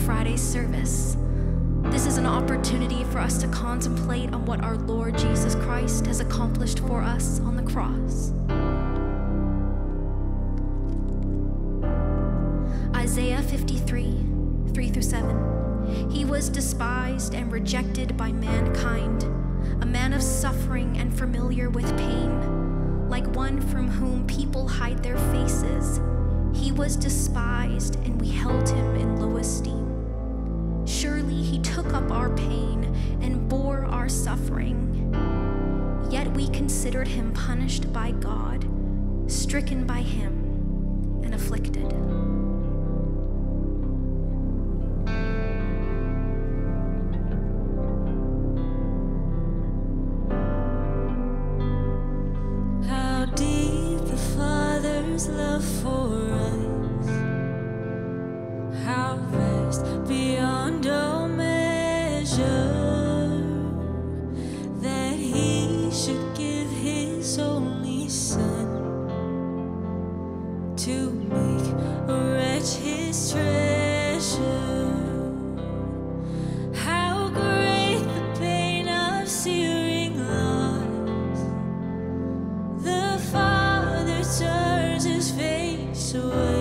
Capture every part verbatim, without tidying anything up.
Friday service. This is an opportunity for us to contemplate on what our Lord Jesus Christ has accomplished for us on the cross. Isaiah fifty-three, three through seven. He was despised and rejected by mankind, a man of suffering and familiar with pain, like one from whom people hide their faces. He was despised, and we held him in low esteem. Surely he took up our pain and bore our suffering. Yet we considered him punished by God, stricken by him, and afflicted. How deep the Father's love for us, how vast beyond all measure, that he should give his only Son to make a wretch his treasure. How great the pain of searing loss, the Father turns his face away,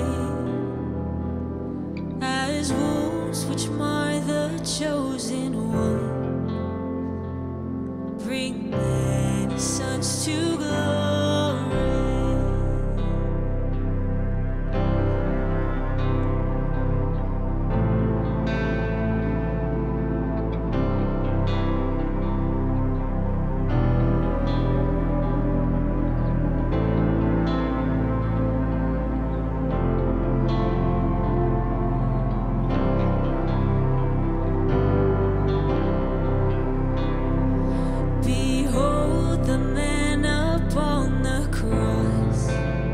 as wounds which mar the chosen one bring many sons to glory. Behold the man upon the cross,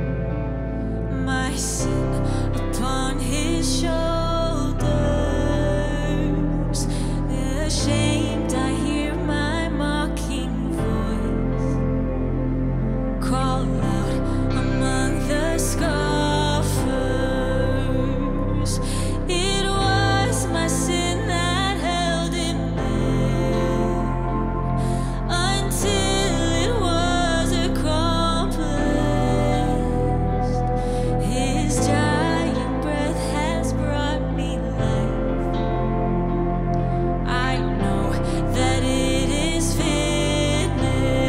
my sin upon his shoulders. Ashamed I hear my mocking voice call out among the scoffers. It was my sin that held him there until it was accomplished. His dying breath has brought me life. I know that it is finished.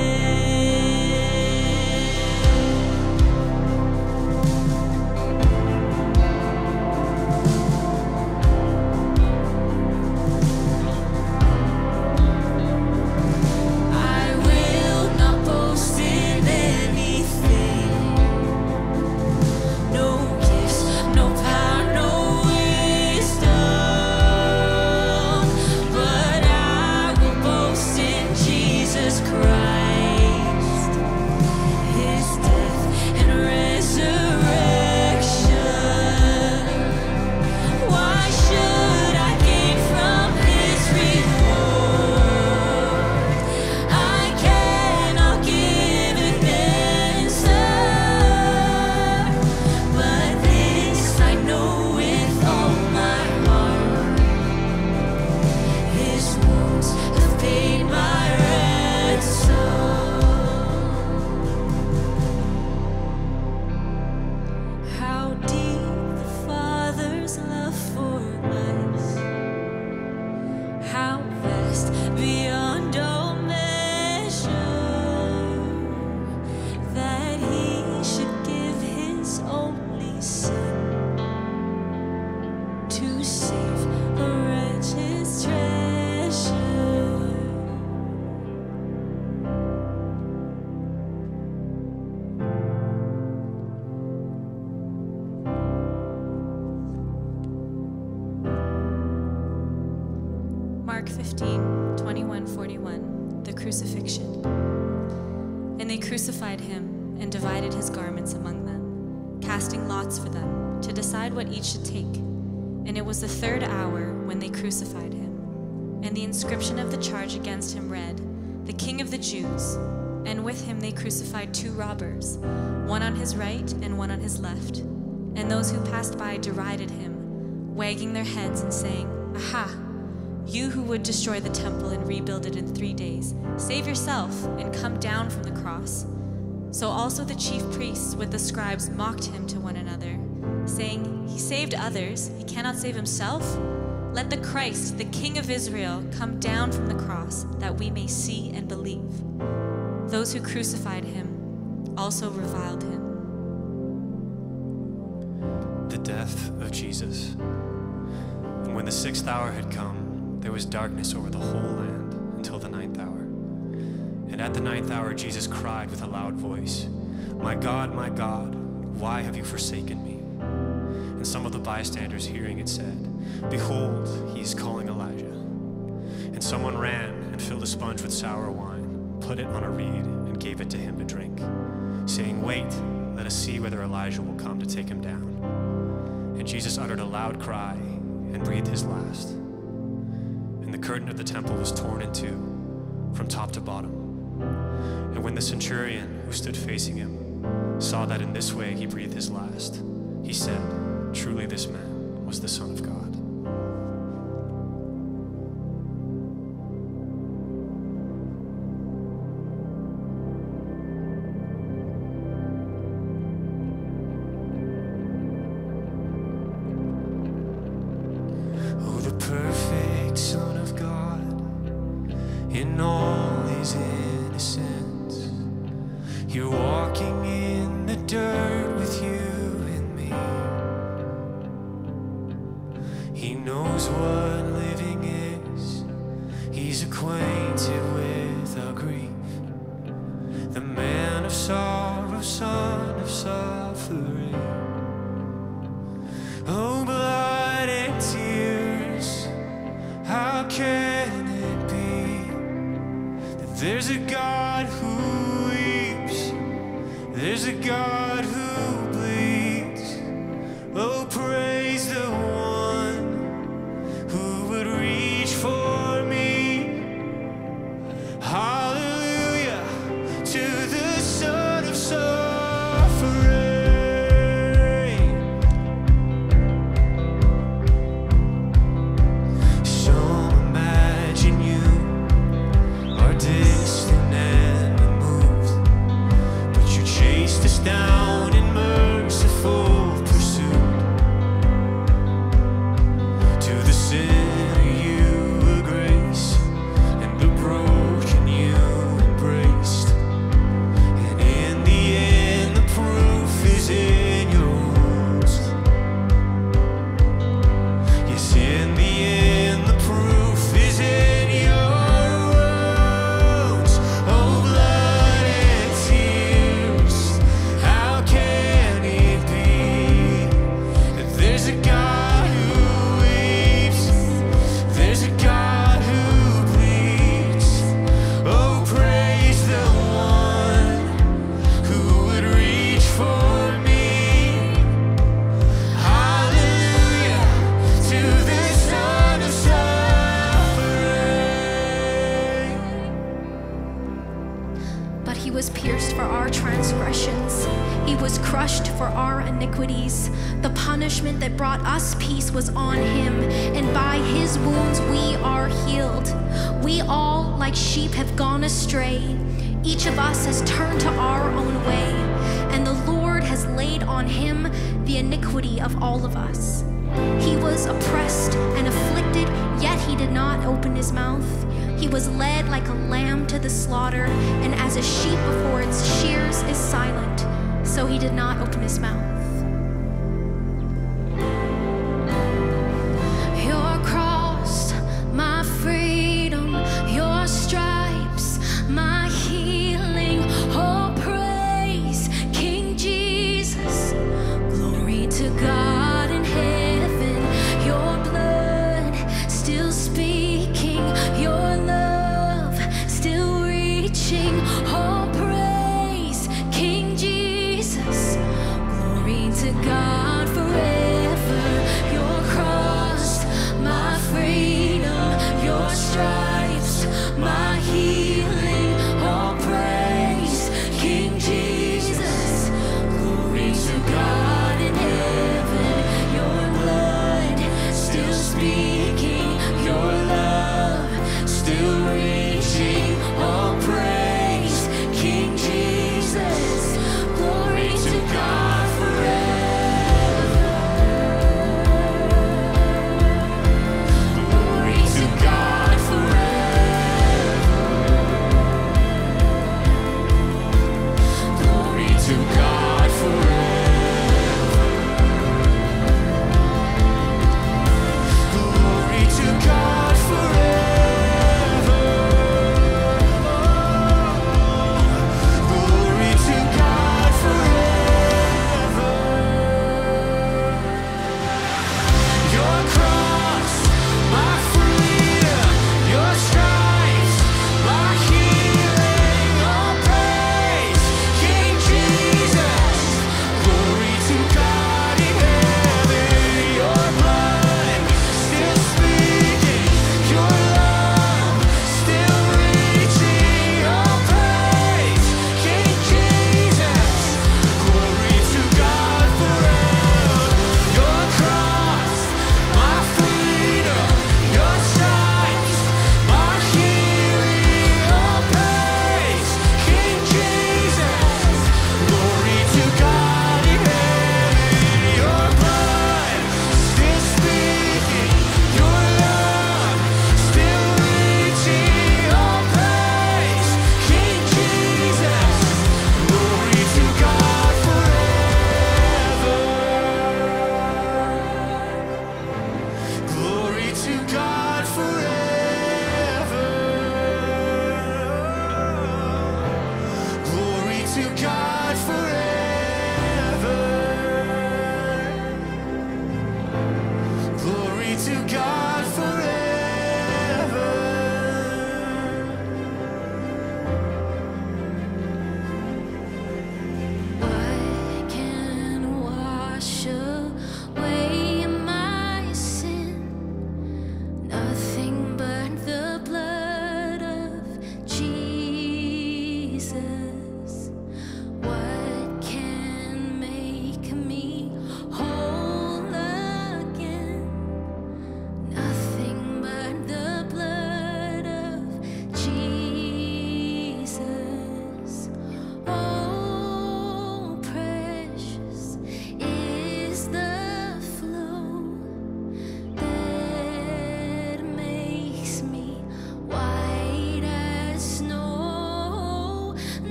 I will not boast in anything, no gifts, no power, no wisdom, but I will boast in Jesus Christ, his death and resurrection. Why should I gain from his reward? I cannot give an answer, but this I know with all my heart: his wounds have paid my ransom. How deep the Father's love for us, how vast beyond all measure, that he should give his only Son to save a wretch his treasure. Mark fifteen, twenty-one, forty-one, the crucifixion. And they crucified him and divided his garments among them, casting lots for them to decide what each should take. And it was the third hour when they crucified him. And the inscription of the charge against him read, "The King of the Jews." And with him they crucified two robbers, one on his right and one on his left. And those who passed by derided him, wagging their heads and saying, "Aha! You who would destroy the temple and rebuild it in three days, save yourself and come down from the cross." So also the chief priests with the scribes mocked him to one another, saying, "He saved others, he cannot save himself. Let the Christ, the King of Israel, come down from the cross, that we may see and believe." Those who crucified him also reviled him. The death of Jesus. And when the sixth hour had come, there was darkness over the whole land until the ninth hour. And at the ninth hour, Jesus cried with a loud voice, "My God, my God, why have you forsaken me?" And some of the bystanders hearing it said, "Behold, he is calling Elijah." And someone ran and filled a sponge with sour wine, put it on a reed, and gave it to him to drink, saying, "Wait, let us see whether Elijah will come to take him down." And Jesus uttered a loud cry and breathed his last. And the curtain of the temple was torn in two from top to bottom. And when the centurion who stood facing him saw that in this way he breathed his last, he said, "Truly this man was the Son of God." Perfect Son of God, in all his innocence, you're walking in the dirt with you and me. He knows what living is, he's acquainted with our grief. The man of sorrow, son of suffering. Oh, blood and tears, how can it be that there's a God who weeps, there's a God who bleeds? Oh, praise the one who would reach for me. Hallelujah to the Son of suffering. Distant and removed, but you chased us down in merciful pursuit. To the sinner you were grace, and the broken you embraced. And in the end the proof is in your wounds. Yes, in the end the proof is in your crushed for our iniquities. The punishment that brought us peace was on him, and by his wounds we are healed. We all, like sheep, have gone astray. Each of us has turned to our own way, and the Lord has laid on him the iniquity of all of us. He was oppressed and afflicted, yet he did not open his mouth. He was led like a lamb to the slaughter, and as a sheep before its shears is silent, so he did not open his mouth. Your cross, my freedom, your stripes, my healing. Oh, praise King Jesus. Glory to God in heaven. Your blood still speaking, your love still reaching. Oh, praise King Jesus. Glory to God forever. Your cross, my freedom, your stripes, my healing. Oh, praise King Jesus. Glory to God in heaven. Your blood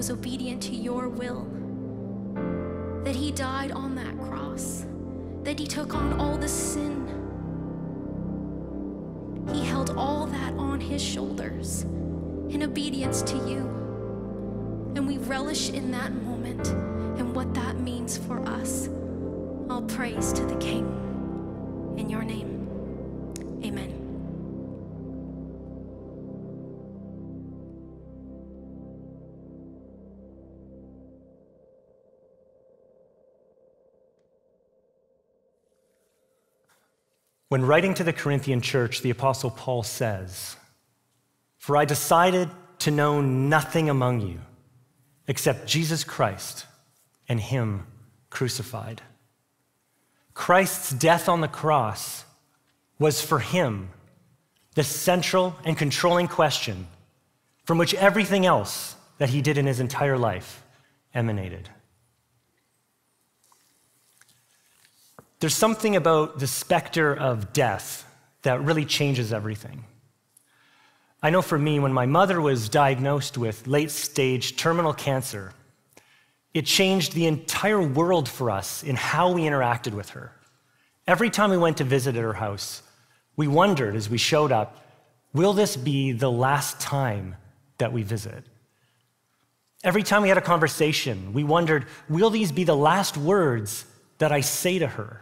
was obedient to your will, that he died on that cross, that he took on all the sin. He held all that on his shoulders in obedience to you. And we relish in that moment and what that means for us. All praise to the King. In your name, amen. When writing to the Corinthian church, the Apostle Paul says, "For I decided to know nothing among you except Jesus Christ and him crucified." Christ's death on the cross was for him the central and controlling question from which everything else that he did in his entire life emanated. There's something about the specter of death that really changes everything. I know for me, when my mother was diagnosed with late-stage terminal cancer, it changed the entire world for us in how we interacted with her. Every time we went to visit at her house, we wondered as we showed up, will this be the last time that we visit? Every time we had a conversation, we wondered, will these be the last words that I say to her?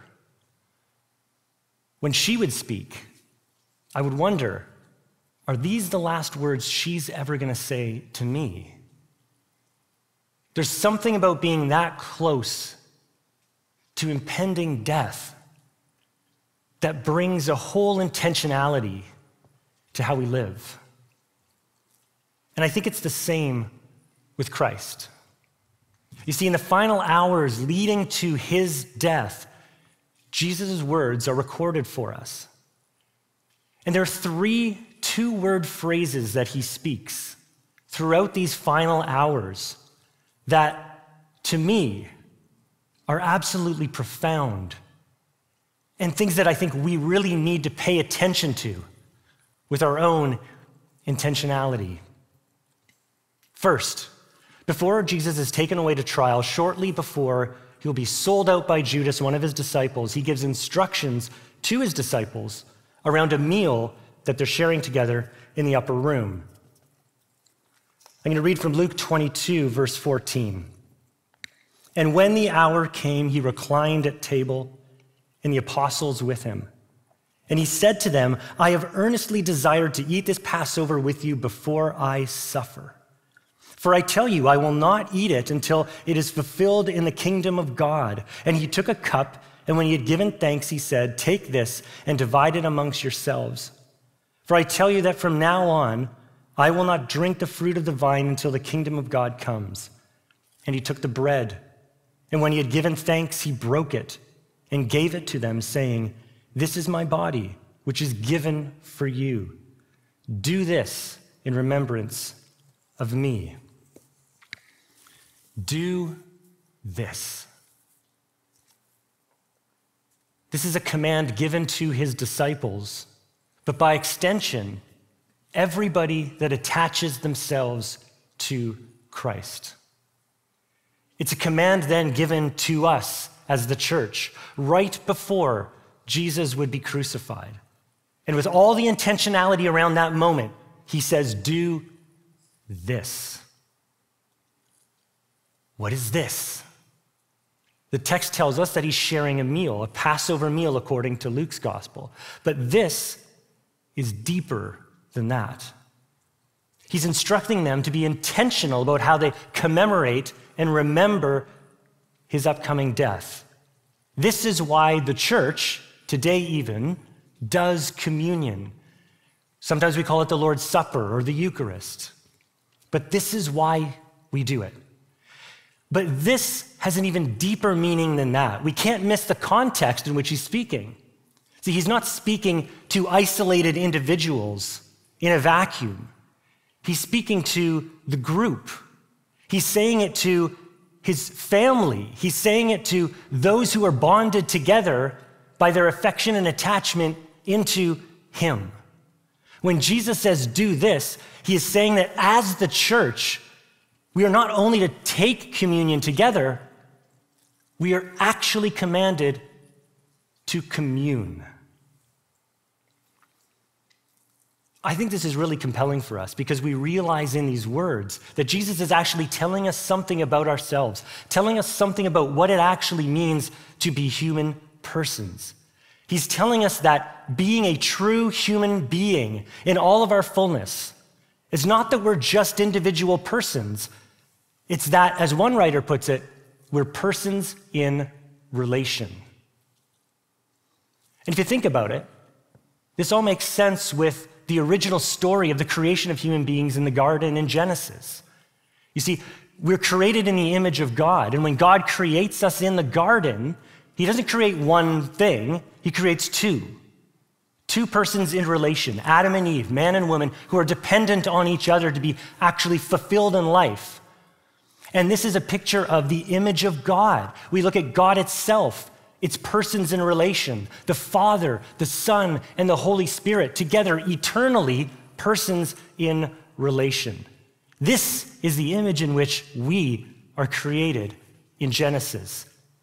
When she would speak, I would wonder, are these the last words she's ever going to say to me? There's something about being that close to impending death that brings a whole intentionality to how we live. And I think it's the same with Christ. You see, in the final hours leading to his death, Jesus' words are recorded for us. And there are three two-word phrases that he speaks throughout these final hours that, to me, are absolutely profound and things that I think we really need to pay attention to with our own intentionality. First, before Jesus is taken away to trial, shortly before he'll be sold out by Judas, one of his disciples, he gives instructions to his disciples around a meal that they're sharing together in the upper room. I'm going to read from Luke twenty-two, verse fourteen. "And when the hour came, he reclined at table, and the apostles with him. And he said to them, 'I have earnestly desired to eat this Passover with you before I suffer. For I tell you, I will not eat it until it is fulfilled in the kingdom of God.' And he took a cup, and when he had given thanks, he said, 'Take this and divide it amongst yourselves. For I tell you that from now on, I will not drink the fruit of the vine until the kingdom of God comes.' And he took the bread, and when he had given thanks, he broke it and gave it to them, saying, 'This is my body, which is given for you. Do this in remembrance of me.'" Do this. This is a command given to his disciples, but by extension, everybody that attaches themselves to Christ. It's a command then given to us as the church, right before Jesus would be crucified. And with all the intentionality around that moment, he says, "Do this." What is this? The text tells us that he's sharing a meal, a Passover meal according to Luke's gospel. But this is deeper than that. He's instructing them to be intentional about how they commemorate and remember his upcoming death. This is why the church, today even, does communion. Sometimes we call it the Lord's Supper or the Eucharist. But this is why we do it. But this has an even deeper meaning than that. We can't miss the context in which he's speaking. See, he's not speaking to isolated individuals in a vacuum. He's speaking to the group. He's saying it to his family. He's saying it to those who are bonded together by their affection and attachment into him. When Jesus says, "Do this," he is saying that as the church, we are not only to take communion together, we are actually commanded to commune. I think this is really compelling for us because we realize in these words that Jesus is actually telling us something about ourselves, telling us something about what it actually means to be human persons. He's telling us that being a true human being in all of our fullness is not that we're just individual persons. It's that, as one writer puts it, we're persons in relation. And if you think about it, this all makes sense with the original story of the creation of human beings in the garden in Genesis. You see, we're created in the image of God, and when God creates us in the garden, he doesn't create one thing, he creates two. Two persons in relation, Adam and Eve, man and woman, who are dependent on each other to be actually fulfilled in life. And this is a picture of the image of God. We look at God itself. It's persons in relation, the Father, the Son, and the Holy Spirit, together eternally, persons in relation. This is the image in which we are created in Genesis.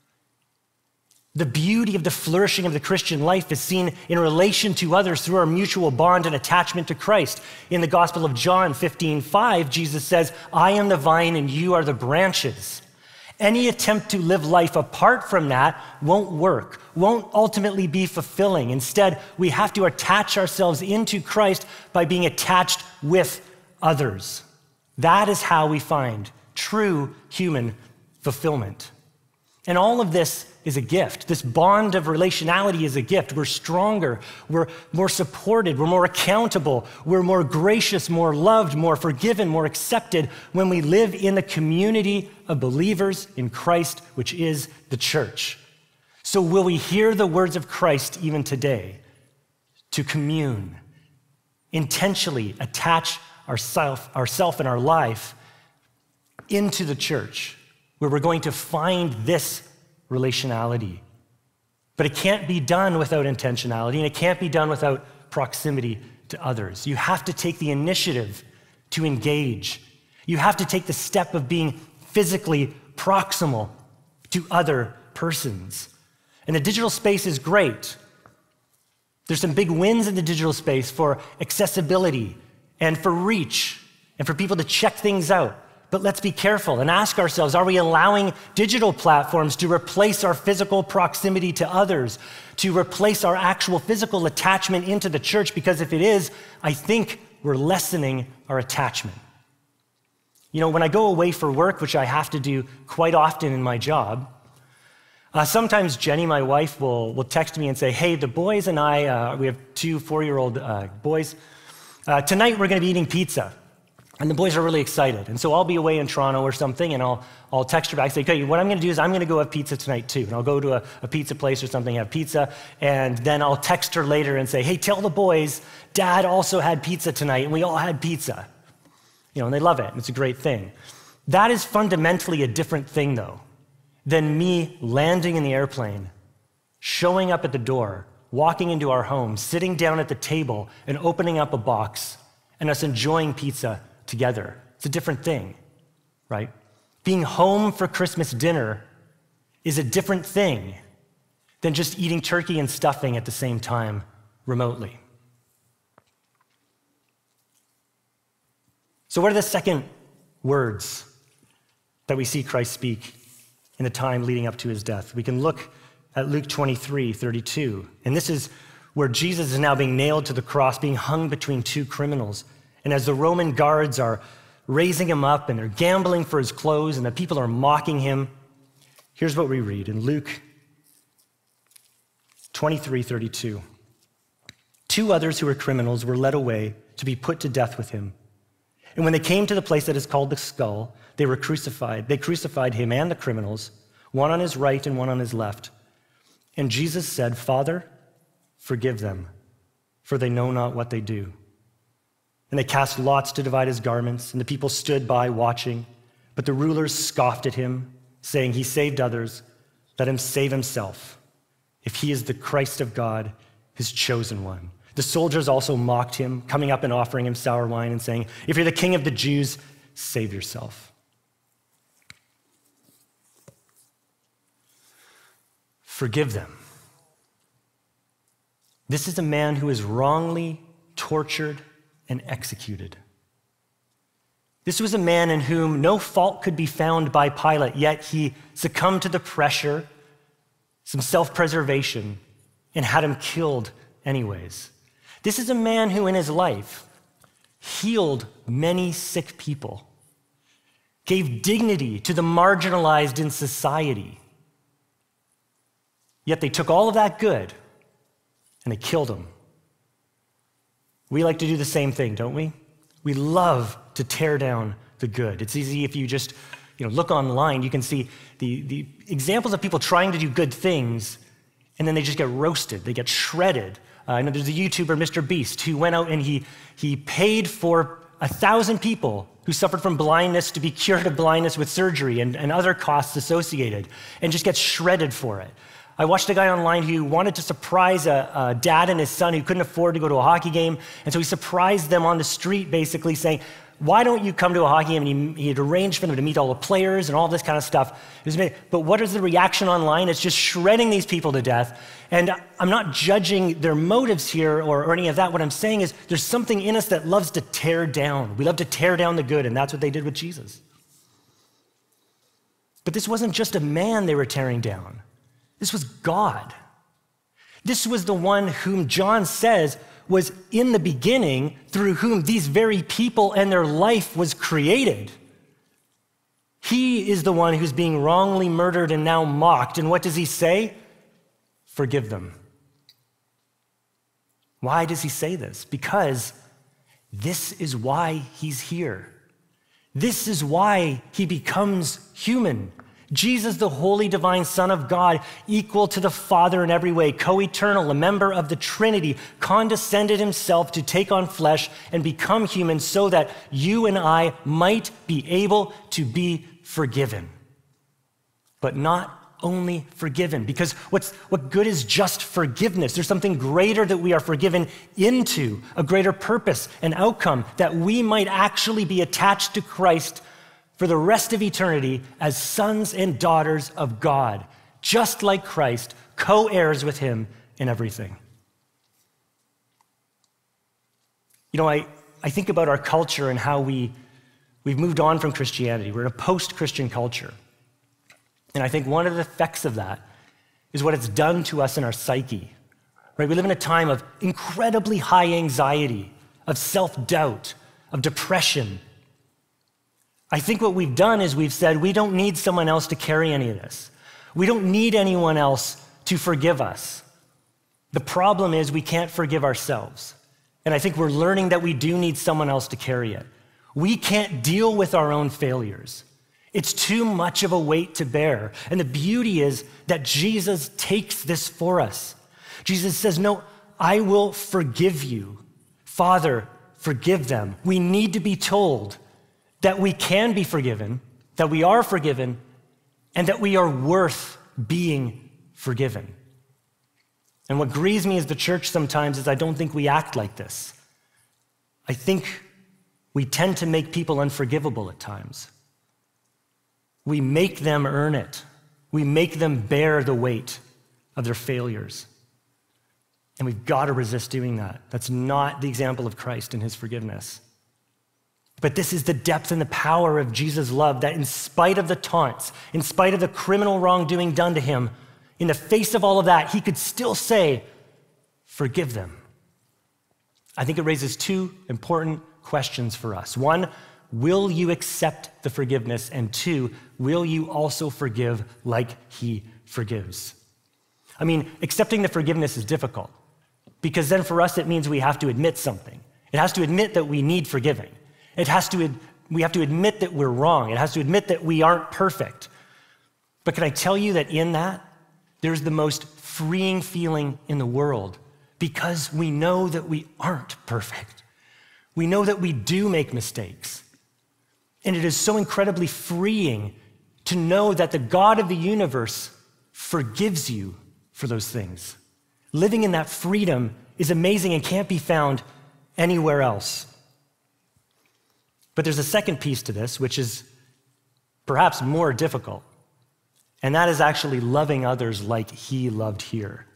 The beauty of the flourishing of the Christian life is seen in relation to others through our mutual bond and attachment to Christ. In the Gospel of John fifteen five, Jesus says, "I am the vine and you are the branches." Any attempt to live life apart from that won't work, won't ultimately be fulfilling. Instead, we have to attach ourselves into Christ by being attached with others. That is how we find true human fulfillment. And all of this is a gift. This bond of relationality is a gift. We're stronger, we're more supported, we're more accountable, we're more gracious, more loved, more forgiven, more accepted when we live in the community of believers in Christ, which is the church. So will we hear the words of Christ even today? To commune, intentionally attach ourself, ourself and our life into the church, where we're going to find this relationality. But it can't be done without intentionality, and it can't be done without proximity to others. You have to take the initiative to engage. You have to take the step of being physically proximal to other persons. And the digital space is great. There's some big wins in the digital space for accessibility and for reach and for people to check things out. But let's be careful and ask ourselves, are we allowing digital platforms to replace our physical proximity to others, to replace our actual physical attachment into the church? Because if it is, I think we're lessening our attachment. You know, when I go away for work, which I have to do quite often in my job, uh, sometimes Jenny, my wife, will, will text me and say, hey, the boys and I, uh, we have two four-year-old uh, boys, uh, tonight we're gonna be eating pizza. And the boys are really excited. And so I'll be away in Toronto or something, and I'll, I'll text her back and say, okay, what I'm gonna do is I'm gonna go have pizza tonight too. And I'll go to a, a pizza place or something, have pizza, and then I'll text her later and say, hey, tell the boys, Dad also had pizza tonight, and we all had pizza. You know, and they love it, and it's a great thing. That is fundamentally a different thing, though, than me landing in the airplane, showing up at the door, walking into our home, sitting down at the table, and opening up a box, and us enjoying pizza together. It's a different thing, right? Being home for Christmas dinner is a different thing than just eating turkey and stuffing at the same time remotely. So what are the second words that we see Christ speak in the time leading up to his death? We can look at Luke twenty-three thirty-two, and this is where Jesus is now being nailed to the cross, being hung between two criminals. And as the Roman guards are raising him up and they're gambling for his clothes and the people are mocking him, here's what we read in Luke twenty-three thirty-two. Two others who were criminals were led away to be put to death with him. And when they came to the place that is called the Skull, they were crucified. They crucified him and the criminals, one on his right and one on his left. And Jesus said, Father, forgive them, for they know not what they do. And they cast lots to divide his garments, and the people stood by watching. But the rulers scoffed at him, saying, he saved others, let him save himself, if he is the Christ of God, his chosen one. The soldiers also mocked him, coming up and offering him sour wine and saying, if you're the king of the Jews, save yourself. forgive them. This is a man who is wrongly tortured and executed. This was a man in whom no fault could be found by Pilate, yet he succumbed to the pressure, some self-preservation, and had him killed anyways. This is a man who in his life healed many sick people, gave dignity to the marginalized in society. Yet they took all of that good and they killed him. We like to do the same thing, don't we? We love to tear down the good. It's easy if you just you know, look online, you can see the, the examples of people trying to do good things, and then they just get roasted, they get shredded. Uh, I know there's a YouTuber, Mister Beast, who went out and he, he paid for a thousand people who suffered from blindness to be cured of blindness with surgery and, and other costs associated, and just gets shredded for it. I watched a guy online who wanted to surprise a, a dad and his son who couldn't afford to go to a hockey game, and so he surprised them on the street basically saying, why don't you come to a hockey game? And he, he had arranged for them to meet all the players and all this kind of stuff. It was amazing. But what is the reaction online? It's just shredding these people to death. And I'm not judging their motives here or, or any of that. What I'm saying is there's something in us that loves to tear down. We love to tear down the good, and that's what they did with Jesus. But this wasn't just a man they were tearing down. This was God. This was the one whom John says was in the beginning, through whom these very people and their life was created. He is the one who's being wrongly murdered and now mocked. And what does he say? Forgive them. Why does he say this? Because this is why he's here. This is why he becomes human. Jesus, the holy divine Son of God, equal to the Father in every way, co-eternal, a member of the Trinity, condescended himself to take on flesh and become human so that you and I might be able to be forgiven. But not only forgiven, because what's, what good is just forgiveness? There's something greater that we are forgiven into, a greater purpose and outcome, that we might actually be attached to Christ for the rest of eternity as sons and daughters of God, just like Christ, co-heirs with him in everything. You know, I, I think about our culture and how we, we've moved on from Christianity. We're in a post-Christian culture. And I think one of the effects of that is what it's done to us in our psyche. Right? We live in a time of incredibly high anxiety, of self-doubt, of depression. I think what we've done is we've said, we don't need someone else to carry any of this. We don't need anyone else to forgive us. The problem is we can't forgive ourselves. And I think we're learning that we do need someone else to carry it. We can't deal with our own failures. It's too much of a weight to bear. And the beauty is that Jesus takes this for us. Jesus says, no, I will forgive you. Father, forgive them. We need to be told that we can be forgiven, that we are forgiven, and that we are worth being forgiven. And what grieves me as the church sometimes is I don't think we act like this. I think we tend to make people unforgivable at times. We make them earn it. We make them bear the weight of their failures. And we've got to resist doing that. That's not the example of Christ and his forgiveness. But this is the depth and the power of Jesus' love, that in spite of the taunts, in spite of the criminal wrongdoing done to him, in the face of all of that, he could still say, forgive them. I think it raises two important questions for us. One, will you accept the forgiveness? And two, will you also forgive like he forgives? I mean, accepting the forgiveness is difficult, because then for us it means we have to admit something. It has to admit that we need forgiving. It has to, we have to admit that we're wrong. It has to admit that we aren't perfect. But can I tell you that in that, there's the most freeing feeling in the world, because we know that we aren't perfect. We know that we do make mistakes. And it is so incredibly freeing to know that the God of the universe forgives you for those things. Living in that freedom is amazing and can't be found anywhere else. But there's a second piece to this, which is perhaps more difficult. And that is actually loving others like he loved here.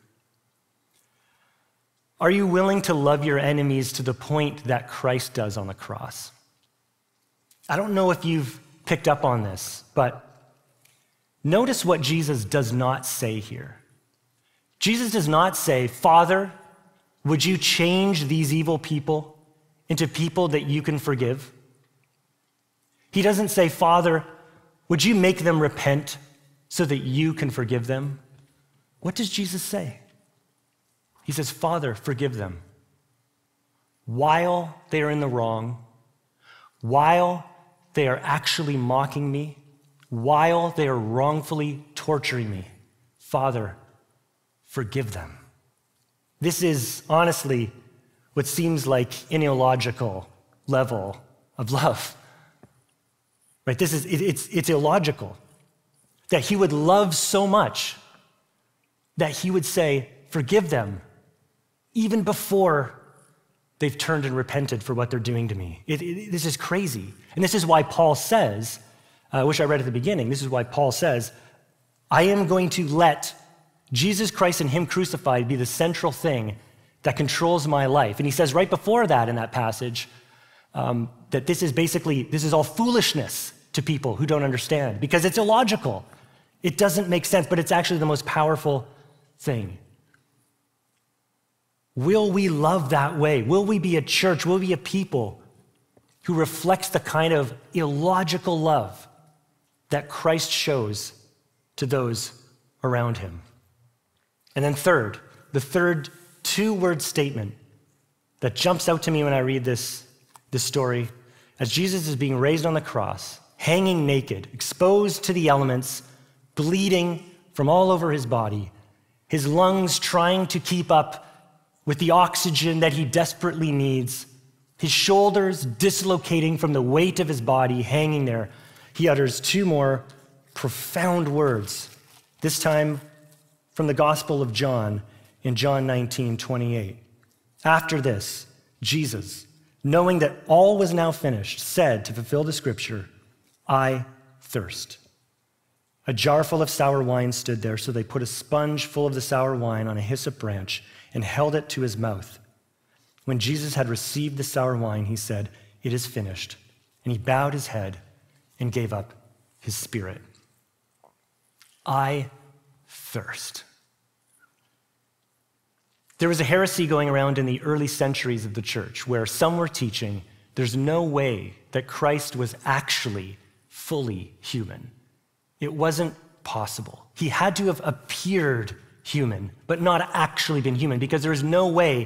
Are you willing to love your enemies to the point that Christ does on the cross? I don't know if you've picked up on this, but notice what Jesus does not say here. Jesus does not say, Father, would you change these evil people into people that you can forgive? He doesn't say, Father, would you make them repent so that you can forgive them? What does Jesus say? He says, Father, forgive them while they are in the wrong, while they are actually mocking me, while they are wrongfully torturing me. Father, forgive them. This is honestly what seems like an illogical level of love. Right? This is it, it's it's illogical that he would love so much that he would say, forgive them, even before they've turned and repented for what they're doing to me. It, it, this is crazy. And this is why Paul says, uh, which I read at the beginning, this is why Paul says, I am going to let Jesus Christ and him crucified be the central thing that controls my life. And he says right before that in that passage um, that this is basically, this is all foolishness to people who don't understand because it's illogical. It doesn't make sense, but it's actually the most powerful thing. Will we love that way? Will we be a church? Will we be a people who reflects the kind of illogical love that Christ shows to those around him? And then third, the third two-word statement that jumps out to me when I read this, this story, as Jesus is being raised on the cross, hanging naked, exposed to the elements, bleeding from all over his body, his lungs trying to keep up with the oxygen that he desperately needs, his shoulders dislocating from the weight of his body, hanging there, he utters two more profound words, this time from the Gospel of John in John nineteen twenty-eight. After this, Jesus, knowing that all was now finished, said to fulfill the scripture, I thirst. A jar full of sour wine stood there, so they put a sponge full of the sour wine on a hyssop branch and held it to his mouth. When Jesus had received the sour wine, he said, it is finished. And he bowed his head and gave up his spirit. I thirst. There was a heresy going around in the early centuries of the church where some were teaching there's no way that Christ was actually fully human. It wasn't possible. He had to have appeared human, but not actually been human, because there is no way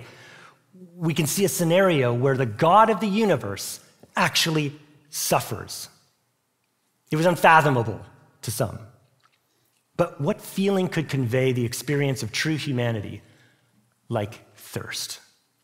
we can see a scenario where the God of the universe actually suffers. It was unfathomable to some. But what feeling could convey the experience of true humanity like thirst?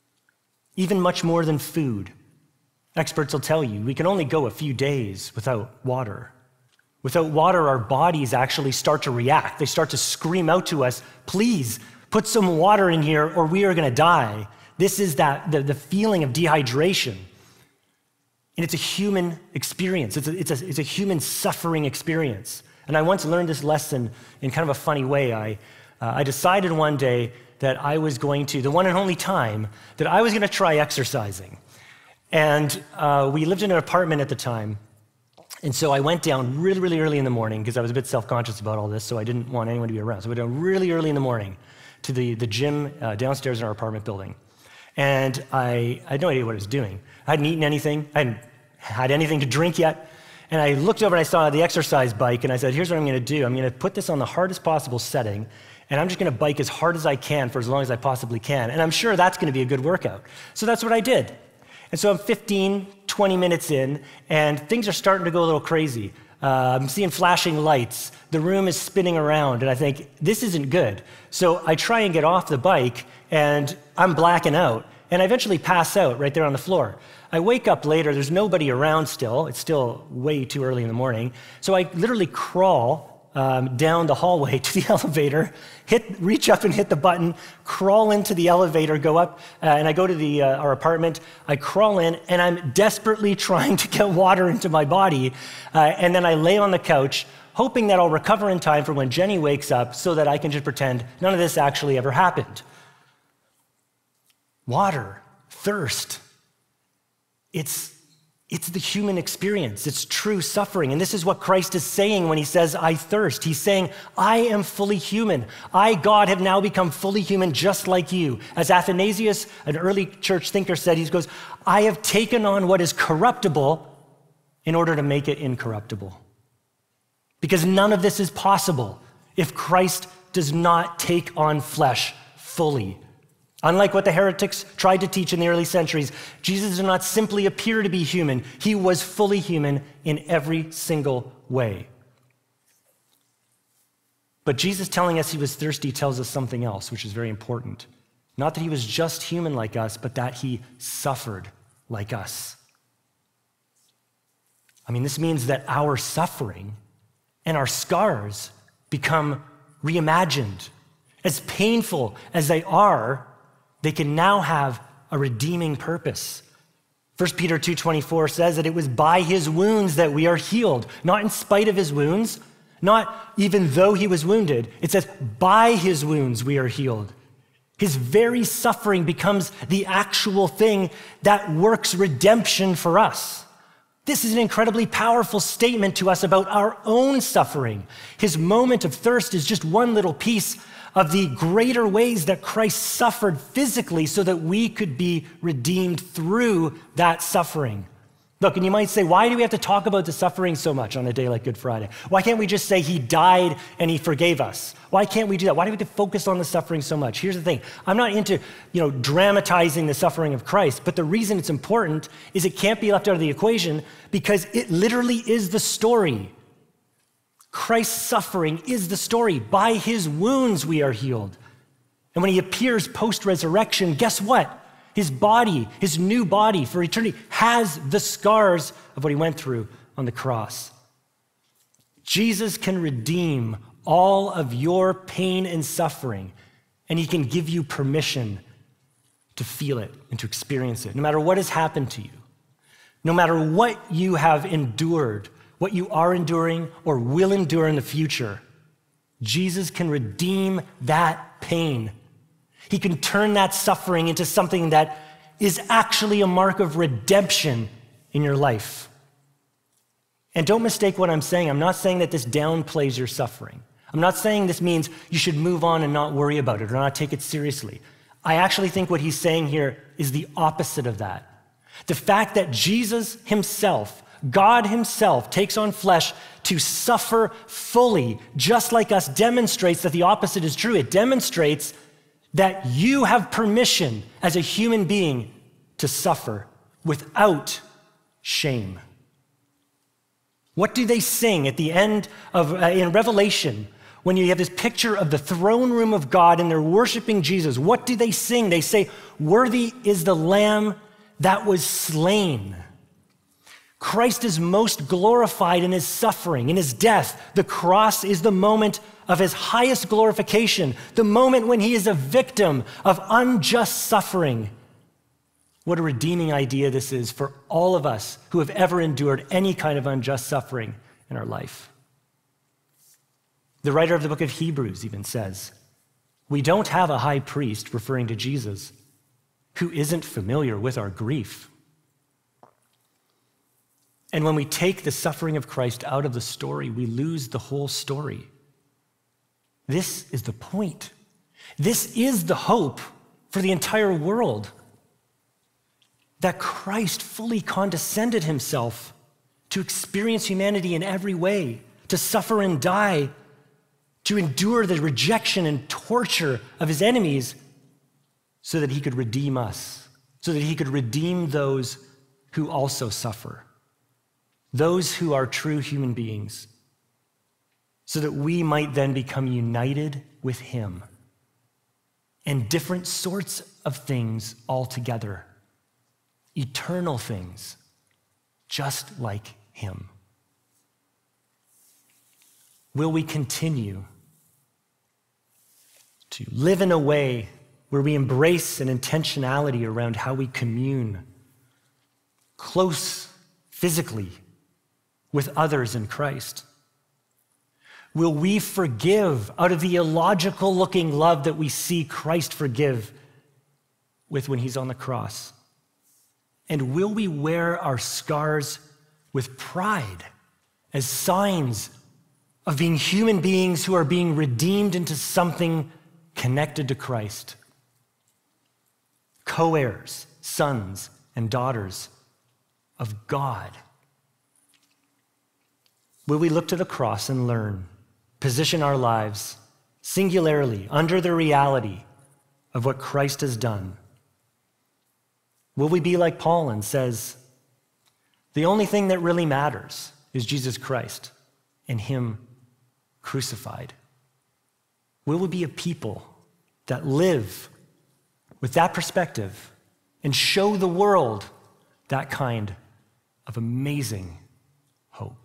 Even much more than food. Experts will tell you we can only go a few days without water. Without water, our bodies actually start to react. They start to scream out to us, please, put some water in here or we are going to die. This is that the, the feeling of dehydration. And it's a human experience. It's a, it's, a, it's a human suffering experience. And I once learned this lesson in kind of a funny way. I, uh, I decided one day that I was going to, the one and only time, that I was going to try exercising. And uh, we lived in an apartment at the time. And so I went down really, really early in the morning because I was a bit self-conscious about all this, so I didn't want anyone to be around. So I went down really early in the morning to the, the gym uh, downstairs in our apartment building. And I, I had no idea what I was doing. I hadn't eaten anything. I hadn't had anything to drink yet. And I looked over and I saw the exercise bike, and I said, here's what I'm going to do. I'm going to put this on the hardest possible setting, and I'm just going to bike as hard as I can for as long as I possibly can. And I'm sure that's going to be a good workout. So that's what I did. And so I'm fifteen, twenty minutes in, and things are starting to go a little crazy. Uh, I'm seeing flashing lights. The room is spinning around, and I think, this isn't good. So I try and get off the bike, and I'm blacking out, and I eventually pass out right there on the floor. I wake up later. There's nobody around still. It's still way too early in the morning. So I literally crawl Um, down the hallway to the elevator, hit, reach up and hit the button, crawl into the elevator, go up, uh, and I go to the, uh, our apartment. I crawl in, and I'm desperately trying to get water into my body, uh, and then I lay on the couch, hoping that I'll recover in time for when Jenny wakes up so that I can just pretend none of this actually ever happened. Water, thirst, it's, it's the human experience. It's true suffering. And this is what Christ is saying when he says, I thirst. He's saying, I am fully human. I, God, have now become fully human just like you. As Athanasius, an early church thinker, said, he goes, I have taken on what is corruptible in order to make it incorruptible. Because none of this is possible if Christ does not take on flesh fully. Unlike what the heretics tried to teach in the early centuries, Jesus did not simply appear to be human. He was fully human in every single way. But Jesus telling us he was thirsty tells us something else, which is very important. Not that he was just human like us, but that he suffered like us. I mean, this means that our suffering and our scars become reimagined. As painful as they are, they can now have a redeeming purpose. First Peter two twenty-four says that it was by his wounds that we are healed, not in spite of his wounds, not even though he was wounded. It says by his wounds we are healed. His very suffering becomes the actual thing that works redemption for us. This is an incredibly powerful statement to us about our own suffering. His moment of thirst is just one little piece of the greater ways that Christ suffered physically so that we could be redeemed through that suffering. Look, and you might say, why do we have to talk about the suffering so much on a day like Good Friday? Why can't we just say he died and he forgave us? Why can't we do that? Why do we have to focus on the suffering so much? Here's the thing. I'm not into, you know, dramatizing the suffering of Christ, but the reason it's important is it can't be left out of the equation because it literally is the story. Christ's suffering is the story. By his wounds we are healed. And when he appears post-resurrection, guess what? His body, his new body for eternity, has the scars of what he went through on the cross. Jesus can redeem all of your pain and suffering, and he can give you permission to feel it and to experience it, no matter what has happened to you, no matter what you have endured, what you are enduring or will endure in the future. Jesus can redeem that pain. He can turn that suffering into something that is actually a mark of redemption in your life. And don't mistake what I'm saying. I'm not saying that this downplays your suffering. I'm not saying this means you should move on and not worry about it or not take it seriously. I actually think what he's saying here is the opposite of that. The fact that Jesus himself, God himself, takes on flesh to suffer fully, just like us, demonstrates that the opposite is true. It demonstrates that you have permission as a human being to suffer without shame. What do they sing at the end of, uh, in Revelation, when you have this picture of the throne room of God and they're worshiping Jesus? What do they sing? They say, "Worthy is the Lamb that was slain." Christ is most glorified in his suffering, in his death. The cross is the moment of his highest glorification, the moment when he is a victim of unjust suffering. What a redeeming idea this is for all of us who have ever endured any kind of unjust suffering in our life. The writer of the book of Hebrews even says, we don't have a high priest, referring to Jesus, who isn't familiar with our grief. And when we take the suffering of Christ out of the story, we lose the whole story. This is the point. This is the hope for the entire world. That Christ fully condescended himself to experience humanity in every way, to suffer and die, to endure the rejection and torture of his enemies so that he could redeem us, so that he could redeem those who also suffer. Those who are true human beings, so that we might then become united with him and different sorts of things altogether, eternal things, just like him. Will we continue to live in a way where we embrace an intentionality around how we commune close physically with others in Christ? Will we forgive out of the illogical looking love that we see Christ forgive with when he's on the cross? And will we wear our scars with pride as signs of being human beings who are being redeemed into something connected to Christ? Co-heirs, sons and daughters of God. Will we look to the cross and learn, position our lives singularly under the reality of what Christ has done? Will we be like Paul and says, the only thing that really matters is Jesus Christ and him crucified? Will we be a people that live with that perspective and show the world that kind of amazing hope?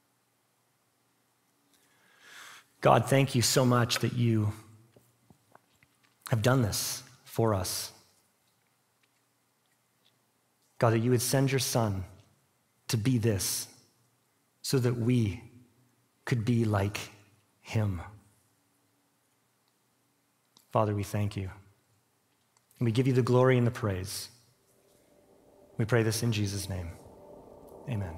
God, thank you so much that you have done this for us. God, that you would send your Son to be this so that we could be like him. Father, we thank you. And we give you the glory and the praise. We pray this in Jesus' name. Amen.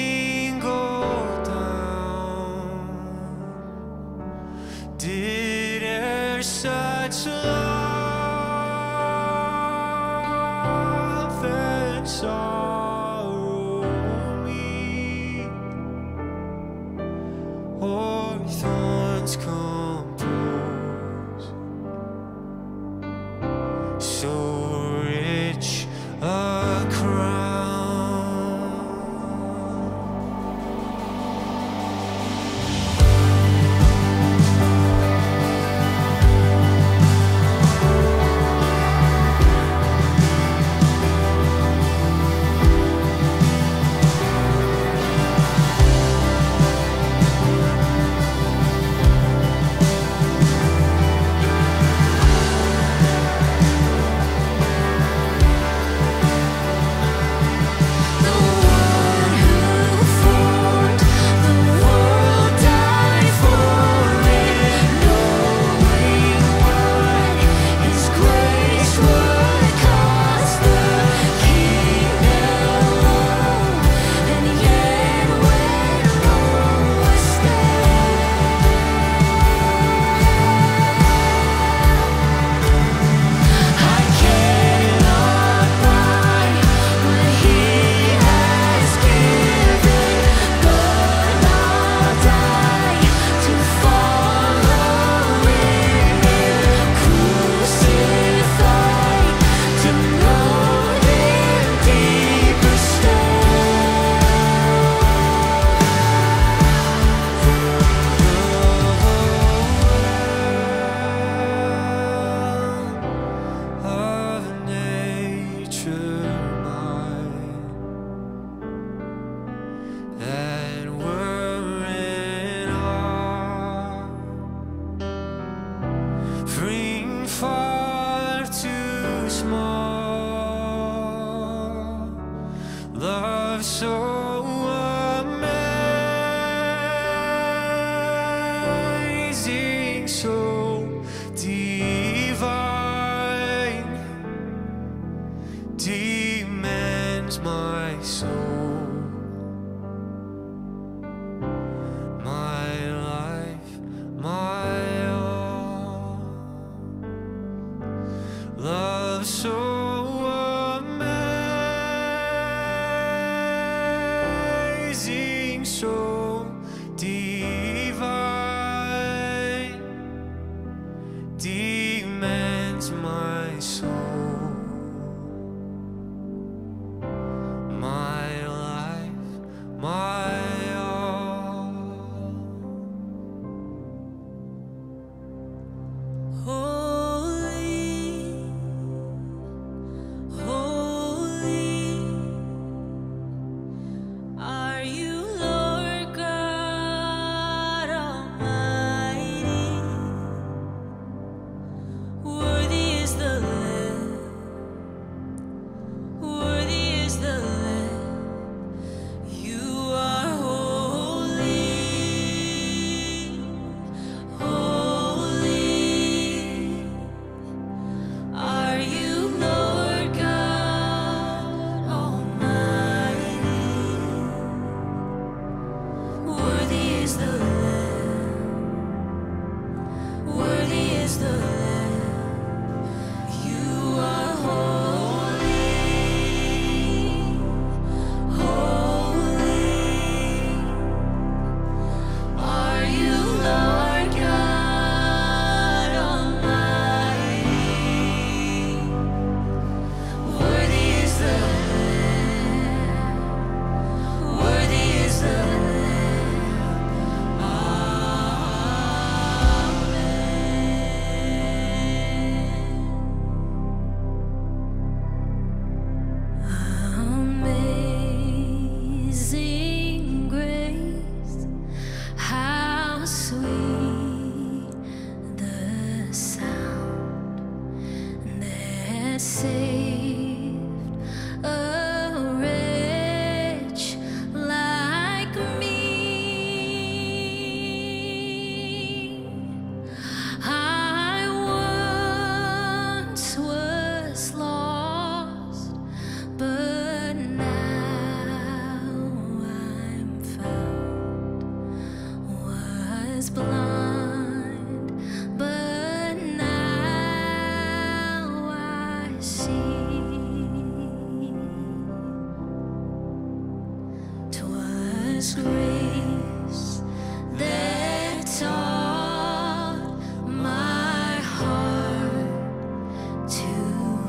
Did so rich a crown. To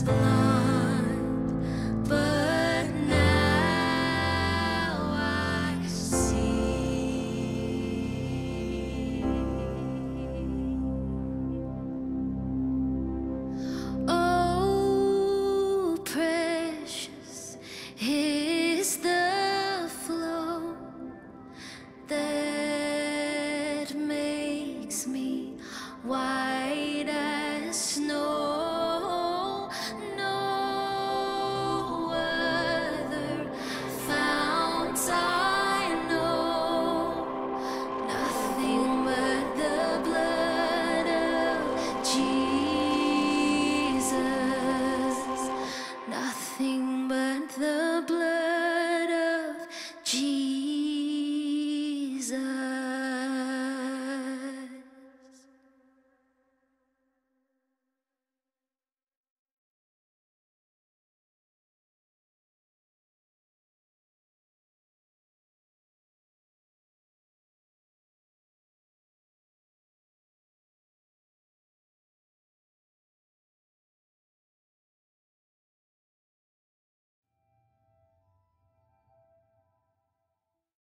blood.